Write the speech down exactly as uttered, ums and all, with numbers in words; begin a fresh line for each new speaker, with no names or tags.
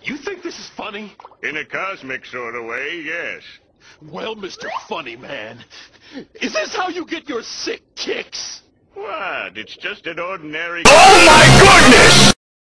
You think this is funny?
In a cosmic sort of way, yes.
Well, Mister Funny Man, is this how you get your sick kicks?
What? It's just an ordinary...
Oh my goodness!